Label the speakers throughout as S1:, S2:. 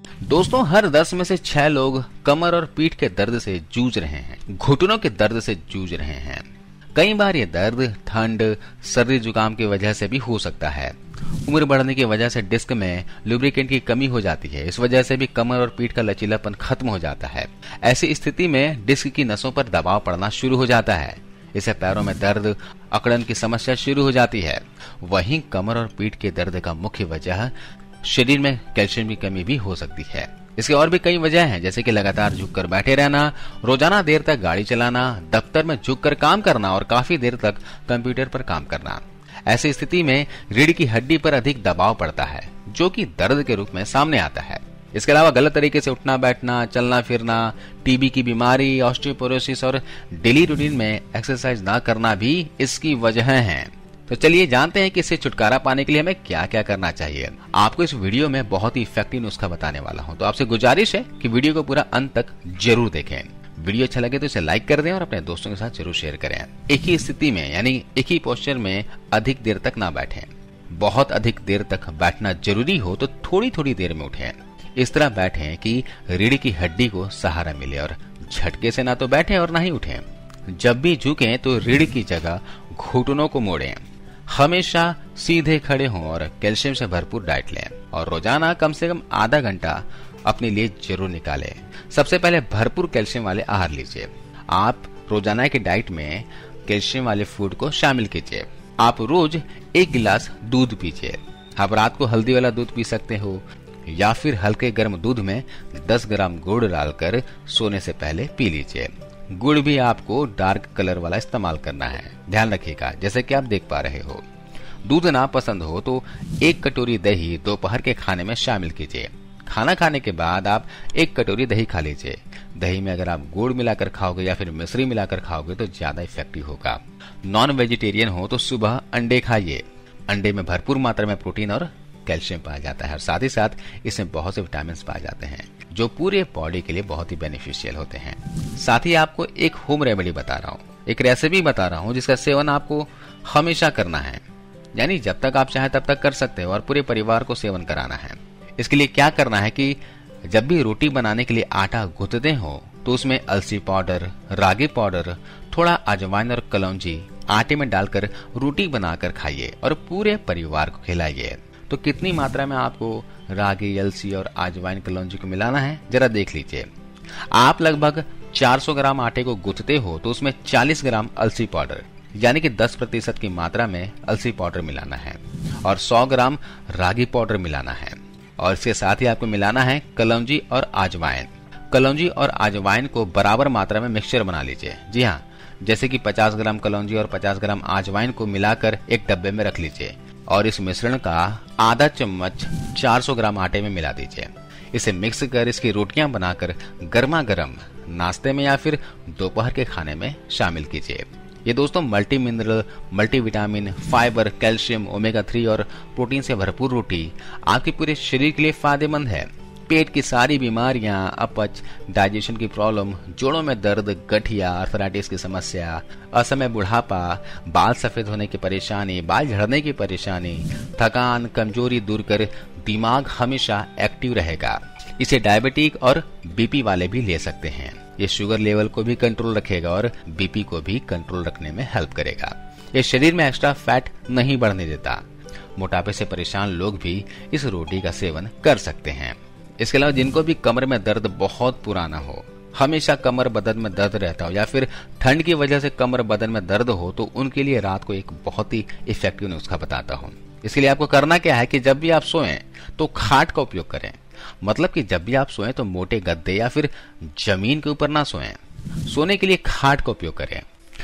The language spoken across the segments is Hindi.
S1: दोस्तों, हर 10 में से 6 लोग कमर और पीठ के दर्द से जूझ रहे हैं, घुटनों के दर्द से जूझ रहे हैं। कई बार ये दर्द ठंड, सर्दी जुकाम की वजह से भी हो सकता है। उम्र बढ़ने की वजह से डिस्क में लुब्रिकेंट की कमी हो जाती है। इस वजह से भी कमर और पीठ का लचीलापन खत्म हो जाता है। ऐसी स्थिति में डिस्क की नसों पर दबाव पड़ना शुरू हो जाता है। इससे पैरों में दर्द, अकड़न की समस्या शुरू हो जाती है। वहीं कमर और पीठ के दर्द का मुख्य वजह शरीर में कैल्शियम की कमी भी हो सकती है। इसके और भी कई वजह हैं, जैसे कि लगातार झुककर बैठे रहना, रोजाना देर तक गाड़ी चलाना, दफ्तर में झुककर काम करना और काफी देर तक कंप्यूटर पर काम करना। ऐसी स्थिति में रीढ़ की हड्डी पर अधिक दबाव पड़ता है, जो कि दर्द के रूप में सामने आता है। इसके अलावा गलत तरीके से उठना बैठना, चलना फिरना, टीबी की बीमारी, ऑस्टियोपोरोसिस और डेली रूटीन में एक्सरसाइज ना करना भी इसकी वजह हैं। तो चलिए जानते हैं कि इससे छुटकारा पाने के लिए हमें क्या क्या करना चाहिए। आपको इस वीडियो में बहुत ही इफेक्टिव नुस्खा बताने वाला हूं, तो आपसे गुजारिश है कि वीडियो को पूरा अंत तक जरूर देखें। वीडियो अच्छा लगे तो इसे लाइक कर दें और अपने दोस्तों के साथ जरूर शेयर करें। एक ही स्थिति में यानी एक ही पोस्चर में अधिक देर तक ना बैठें। बहुत अधिक देर तक बैठना जरूरी हो तो थोड़ी थोड़ी देर में उठें। इस तरह बैठें कि रीढ़ की हड्डी को सहारा मिले और झटके से ना तो बैठें और ना ही उठें। जब भी झुकें तो रीढ़ की जगह घुटनों को मोड़ें। हमेशा सीधे खड़े हों और कैल्शियम से भरपूर डाइट लें और रोजाना कम से कम आधा घंटा अपने लिए जरूर निकालें। सबसे पहले भरपूर कैल्शियम वाले आहार लीजिए। आप रोजाना की डाइट में कैल्शियम वाले फूड को शामिल कीजिए। आप रोज 1 गिलास दूध पीजिए। आप रात को हल्दी वाला दूध पी सकते हो या फिर हल्के गर्म दूध में 10 ग्राम गुड़ डालकर सोने से पहले पी लीजिए। गुड़ भी आपको डार्क कलर वाला इस्तेमाल करना है, ध्यान रखिएगा, जैसे कि आप देख पा रहे हो। दूध ना पसंद हो तो 1 कटोरी दही दोपहर के खाने में शामिल कीजिए। खाना खाने के बाद आप 1 कटोरी दही खा लीजिए। दही में अगर आप गुड़ मिलाकर खाओगे या फिर मिश्री मिलाकर खाओगे तो ज्यादा इफेक्टिव होगा। नॉन वेजिटेरियन हो तो सुबह अंडे खाइए। अंडे में भरपूर मात्रा में प्रोटीन और कैल्शियम पाया जाता है और साथ ही साथ इसमें बहुत से विटामिन पाए जाते हैं, जो पूरे बॉडी के लिए बहुत ही बेनिफिशियल होते हैं। साथ ही आपको एक होम रेमेडी बता रहा हूँ, एक रेसिपी बता रहा हूँ जिसका सेवन आपको हमेशा करना है, यानी जब तक आप चाहे तब तक कर सकते हो और पूरे परिवार को सेवन कराना है। इसके लिए क्या करना है कि जब भी रोटी बनाने के लिए आटा गूंथते हो तो उसमें अलसी पाउडर, रागी पाउडर, थोड़ा अजवाइन और कलौंजी आटे में डालकर रोटी बनाकर खाइए और पूरे परिवार को खिलाइए। तो कितनी मात्रा में आपको रागी, अलसी और अजवाइन, कलौंजी को मिलाना है जरा देख लीजिए। आप लगभग 400 ग्राम आटे को गूंथते हो तो उसमें 40 ग्राम अलसी पाउडर यानी कि 10% की मात्रा में अलसी पाउडर मिलाना है और 100 ग्राम रागी पाउडर मिलाना है और इसके साथ ही आपको मिलाना है कलौंजी और अजवाइन। कलौंजी और अजवाइन को बराबर मात्रा में मिक्सचर बना लीजिए। जी हाँ, जैसे कि 50 ग्राम कलौंजी और 50 ग्राम अजवाइन को मिलाकर एक डब्बे में रख लीजिए और इस मिश्रण का आधा चम्मच 400 ग्राम आटे में मिला दीजिए। इसे मिक्स कर इसकी रोटियां बनाकर गर्मा गर्म नाश्ते में या फिर दोपहर के खाने में शामिल कीजिए। ये दोस्तों multi mineral, multi vitamin, fibre, calcium, omega 3 और प्रोटीन से भरपूर रोटी आपके पूरे शरीर के लिए फायदेमंद है। पेट की सारी बीमारियां, अपच, डाइजेशन की प्रॉब्लम, जोड़ों में दर्द, गठिया, आर्थराइटिस की समस्या, असमय बुढ़ापा, बाल सफेद होने की परेशानी, बाल झड़ने की परेशानी, थकान, कमजोरी दूर कर दिमाग हमेशा एक्टिव रहेगा। इसे डायबिटिक और बीपी वाले भी ले सकते हैं। ये शुगर लेवल को भी कंट्रोल रखेगा और बीपी को भी कंट्रोल रखने में हेल्प करेगा। ये शरीर में एक्स्ट्रा फैट नहीं बढ़ने देता। मोटापे से परेशान लोग भी इस रोटी का सेवन कर सकते हैं। इसके अलावा जिनको भी कमर में दर्द बहुत पुराना हो, हमेशा कमर बदन में दर्द रहता हो या फिर ठंड की वजह से कमर बदन में दर्द हो, तो उनके लिए रात को एक बहुत ही इफेक्टिव नुस्खा बताता हूँ। इसके लिए आपको करना क्या है कि जब भी आप सोएं तो खाट का उपयोग करें। मतलब कि जब भी आप सोएं तो मोटे गद्दे या फिर जमीन के ऊपर ना सोएं। सोने के लिए खाट का उपयोग करें।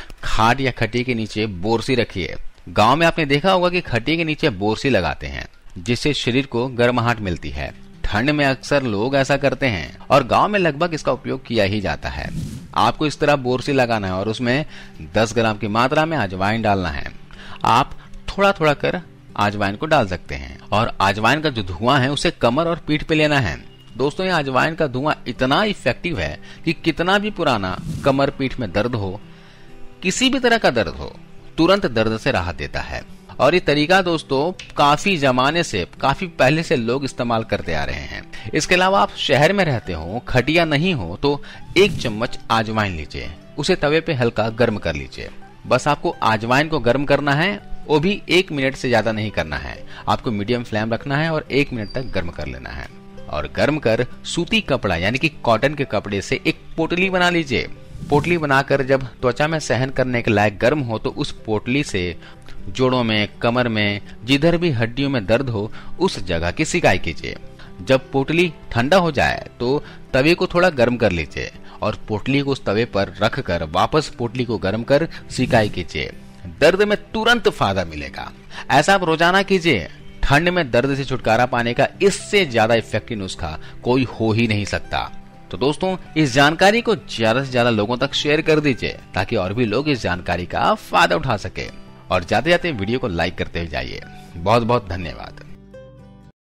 S1: खाट या खटिया के नीचे बोरसी रखिए। गांव में आपने देखा होगा कि खटिया के नीचे बोरसी लगाते हैं, जिससे शरीर को गर्माहट मिलती है। ठंड में अक्सर लोग ऐसा करते हैं और गांव में लगभग इसका उपयोग किया ही जाता है। आपको इस तरह बोरसी लगाना है और उसमें 10 ग्राम की मात्रा में अजवाइन डालना है। आप थोड़ा थोड़ा कर अजवाइन को डाल सकते हैं और अजवाइन का जो धुआं है उसे कमर और पीठ पे लेना है। दोस्तों, ये अजवाइन का धुआं इतना इफेक्टिव है कि कितना भी पुराना कमर पीठ में दर्द हो, किसी भी तरह का दर्द हो, तुरंत दर्द से राहत देता है। और ये तरीका दोस्तों काफी जमाने से, काफी पहले से लोग इस्तेमाल करते आ रहे हैं। इसके अलावा आप शहर में रहते हो, खटिया नहीं हो, तो 1 चम्मच अजवाइन लीजिए, उसे तवे पे हल्का गर्म कर लीजिए। बस आपको अजवाइन को गर्म करना है, वो भी 1 मिनट से ज्यादा नहीं करना है। आपको मीडियम फ्लेम रखना है और 1 मिनट तक गर्म कर लेना है। और गर्म कर सूती कपड़ा यानी कि कॉटन के कपड़े से एक पोटली बना लीजिए। पोटली बनाकर जब त्वचा में सहन करने के लायक गर्म हो तो उस पोटली से जोड़ों में, कमर में, जिधर भी हड्डियों में दर्द हो उस जगह की सिकाई कीजिए। जब पोटली ठंडा हो जाए तो तवे को थोड़ा गर्म कर लीजिए और पोटली को उस तवे पर रख कर वापस पोटली को गर्म कर सिकाई कीजिए। दर्द में तुरंत फायदा मिलेगा। ऐसा आप रोजाना कीजिए। ठंड में दर्द से छुटकारा पाने का इससे ज्यादा इफेक्टिव नुस्खा कोई हो ही नहीं सकता। तो दोस्तों, इस जानकारी को ज्यादा से ज्यादा लोगों तक शेयर कर दीजिए ताकि और भी लोग इस जानकारी का फायदा उठा सके। और जाते जाते वीडियो को लाइक करते हुए जाइए। बहुत बहुत धन्यवाद।